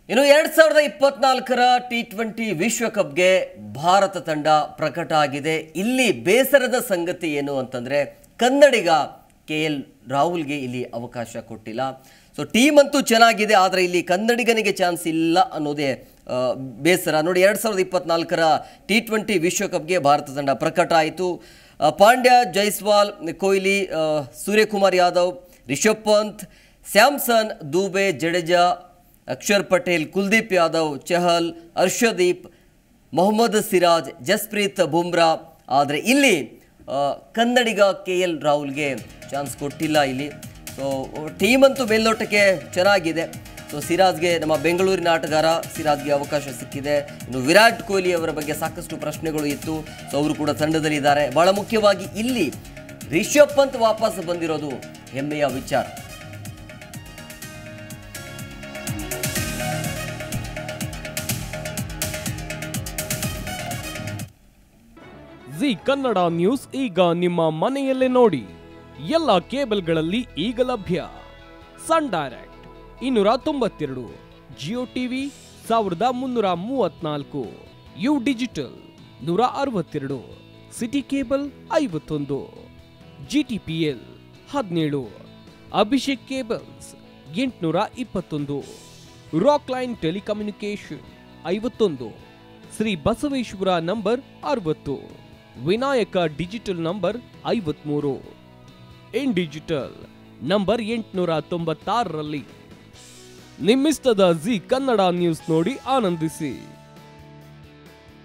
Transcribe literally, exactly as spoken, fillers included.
ಇನ್ನು ಎರಡ್ ಸಾವಿರದ ಇಪ್ಪತ್ನಾಲ್ಕರ ಟಿ ಟ್ವೆಂಟಿ ವಿಶ್ವಕಪ್ಗೆ ಭಾರತ ತಂಡ ಪ್ರಕಟ ಆಗಿದೆ. ಇಲ್ಲಿ ಬೇಸರದ ಸಂಗತಿ ಏನು ಅಂತಂದ್ರೆ ಕನ್ನಡಿಗ ಕೆ ಎಲ್ ರಾಹುಲ್ಗೆ ಇಲ್ಲಿ ಅವಕಾಶ ಕೊಟ್ಟಿಲ್ಲ. ಸೊ ಟೀಮ್ ಅಂತೂ ಚೆನ್ನಾಗಿದೆ, ಆದರೆ ಇಲ್ಲಿ ಕನ್ನಡಿಗನಿಗೆ ಚಾನ್ಸ್ ಇಲ್ಲ ಅನ್ನೋದೇ ಬೇಸರ. ನೋಡಿ, ಎರಡ್ ಸಾವಿರದ ಇಪ್ಪತ್ನಾಲ್ಕರ ಟಿ ಟ್ವೆಂಟಿ ವಿಶ್ವಕಪ್ಗೆ ಭಾರತ ತಂಡ ಪ್ರಕಟ ಆಯಿತು. ಪಾಂಡ್ಯ, ಜೈಸ್ವಾಲ್, ಕೊಹ್ಲಿ, ಸೂರ್ಯಕುಮಾರ್ ಯಾದವ್, ರಿಷಬ್ ಪಂತ್, ಸ್ಯಾಮ್ಸನ್, ದೂಬೆ, ಜಡೇಜಾ, ಅಕ್ಷರ್ ಪಟೇಲ್, ಕುಲ್ದೀಪ್ ಯಾದವ್, ಚಹಲ್, ಹರ್ಷದೀಪ್, ಮೊಹಮ್ಮದ್ ಸಿರಾಜ್, ಜಸ್ಪ್ರೀತ್ ಬುಮ್ರಾ. ಆದರೆ ಇಲ್ಲಿ ಕನ್ನಡಿಗ ಕೆ ಎಲ್ ರಾಹುಲ್ಗೆ ಚಾನ್ಸ್ ಕೊಟ್ಟಿಲ್ಲ ಇಲ್ಲಿ. ಸೊ ಟೀಮ್ ಅಂತೂ ಮೇಲ್ನೋಟಕ್ಕೆ ಚೆನ್ನಾಗಿದೆ. ಸೊ ಸಿರಾಜ್ಗೆ, ನಮ್ಮ ಬೆಂಗಳೂರಿನ ಆಟಗಾರ ಸಿರಾಜ್ಗೆ ಅವಕಾಶ ಸಿಕ್ಕಿದೆ. ಇನ್ನು ವಿರಾಟ್ ಕೊಹ್ಲಿ ಅವರ ಬಗ್ಗೆ ಸಾಕಷ್ಟು ಪ್ರಶ್ನೆಗಳು ಇತ್ತು. ಸೊ ಅವರು ಕೂಡ ತಂಡದಲ್ಲಿದ್ದಾರೆ. ಬಹಳ ಮುಖ್ಯವಾಗಿ ಇಲ್ಲಿ ರಿಷಬ್ ಪಂತ್ ವಾಪಸ್ ಬಂದಿರೋದು ಹೆಮ್ಮೆಯ ವಿಚಾರ. ಜಿ ಕನ್ನಡ ನ್ಯೂಸ್ ಈಗ ನಿಮ್ಮ ಮನೆಯಲ್ಲೇ ನೋಡಿ. ಎಲ್ಲ ಕೇಬಲ್ಗಳಲ್ಲಿ ಈಗ ಲಭ್ಯ. ಸನ್ ಡೈರೆಕ್ಟ್ ಇನ್ನೂರ ತೊಂಬತ್ತೆರಡು, ಜಿಯೋ ಟಿವಿ ಸಾವಿರದ ಮುನ್ನೂರ ಮೂವತ್ನಾಲ್ಕು, ಯು ಡಿಜಿಟಲ್ ನೂರ ಅರವತ್ತೆರಡು, ಸಿಟಿ ಕೇಬಲ್ ಐವತ್ತೊಂದು, ಜಿಟಿಪಿಎಲ್ ಹದಿನೇಳು, ಅಭಿಷೇಕ್ ಕೇಬಲ್ಸ್ ಎಂಟುನೂರ ಇಪ್ಪತ್ತೊಂದು, ರಾಕ್ ಲೈನ್ ಟೆಲಿಕಮ್ಯುನಿಕೇಶನ್ ಐವತ್ತೊಂದು, ಶ್ರೀ ಬಸವೇಶ್ವರ ನಂಬರ್ ಅರವತ್ತು, ವಿನಾಯಕ ಡಿಜಿಟಲ್ ನಂಬರ್ ಐವತ್ಮೂರು, ಇನ್ ಡಿಜಿಟಲ್ ನಂಬರ್ ಎಂಟುನೂರ ತೊಂಬತ್ತಾರರಲ್ಲಿ. ನಿಮ್ಮಿಸ್ತದ ಜಿ ಕನ್ನಡ ನ್ಯೂಸ್ ನೋಡಿ ಆನಂದಿಸಿ.